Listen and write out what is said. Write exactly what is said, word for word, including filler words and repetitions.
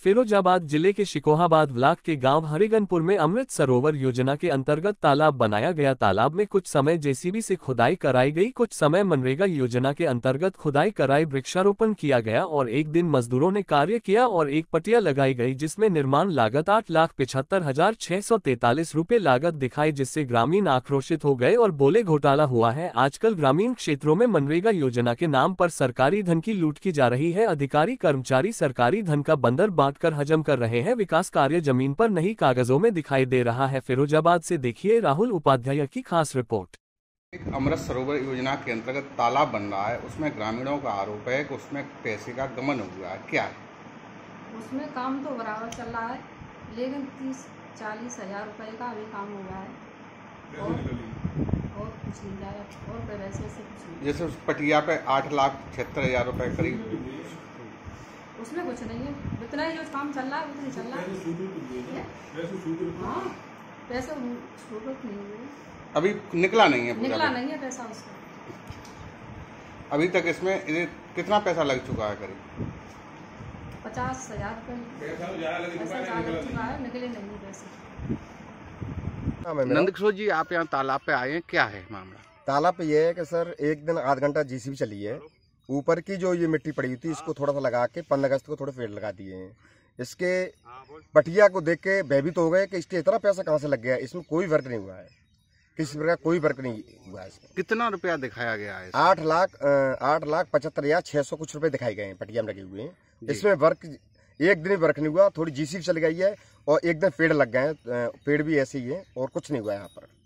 फिरोजाबाद जिले के शिकोहाबाद ब्लॉक के गांव हरिगनपुर में अमृत सरोवर योजना के अंतर्गत तालाब बनाया गया। तालाब में कुछ समय जेसीबी से खुदाई कराई गई, कुछ समय मनरेगा योजना के अंतर्गत खुदाई कराई, वृक्षारोपण किया गया और एक दिन मजदूरों ने कार्य किया और एक पटिया लगाई गई, जिसमें निर्माण लागत आठ लाख पिछहत्तर हजार छह सौ तैतालीस रूपए लागत दिखाई, जिससे ग्रामीण आक्रोशित हो गए और बोले घोटाला हुआ है। आजकल ग्रामीण क्षेत्रों में मनरेगा योजना के नाम पर सरकारी धन की लूट की जा रही है। अधिकारी कर्मचारी सरकारी धन का बंदर बांटकर हजम कर रहे हैं। विकास कार्य जमीन पर नहीं कागजों में दिखाई दे रहा है। फिरोजाबाद से देखिए राहुल उपाध्याय की खास रिपोर्ट। एक अमृत सरोवर योजना के अंतर्गत तालाब बन रहा है, उसमें ग्रामीणों का आरोप है कि उसमें पैसे का गमन हुआ है। क्या है उसमें? काम तो बराबर चल रहा है, लेकिन तीस चालीस हजार रुपये का अभी काम हुआ है और, और कुछ नहीं जाएगा और वैसे से कुछ नहीं। जैसे उस पटिया पे आठ लाख छिहत्तर हजार रुपये करीब, उसमें कुछ नहीं है, इतना ही जो काम चल रहा है उतना ही चल रहा है। हाँ, पैसे सूरत नहीं हुए, अभी निकला नहीं है, निकला नहीं है पैसा उसका। अभी तक इसमें कितना पैसा लग चुका है? करीब पचास हजार रुपये लग चुका है, निकले नहीं है पैसे। नंदकिशोर जी, आप यहाँ तालाब पे आए हैं, क्या है मामला? तालाब पे ये है कि सर एक दिन आध घंटा जीसीबी चली है, ऊपर की जो ये मिट्टी पड़ी हुई थी इसको थोड़ा सा लगा के पंद्रह अगस्त को थोड़े पेड़ लगा दिए हैं। इसके पटिया को देख के भयभीत हो गए कि इसके इतना पैसा कहाँ से लग गया। इसमें कोई वर्क नहीं हुआ है, किसी प्रकार कोई वर्क नहीं हुआ है इसमें। कितना रुपया दिखाया गया है? आठ लाख आठ लाख पचहत्तर हजार छह सौ कुछ रुपए दिखाए गए हैं, पटिया में लगे हुए हैं। इसमें वर्क एक दिन वर्क नहीं हुआ, थोड़ी जीसीबी चल गई है और एक दिन पेड़ लग गए हैं, पेड़ भी ऐसे ही है और कुछ नहीं हुआ है यहाँ पर।